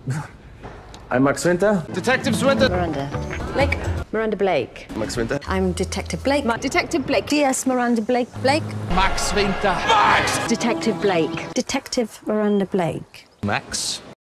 I'm Max Miranda. Detective Swinton. Miranda. Blake. Miranda Blake. Max Miranda. I'm Detective Blake. Detective Blake. DS Miranda Blake. Blake. Max Winter. Max! Detective Blake. Detective Miranda Blake. Max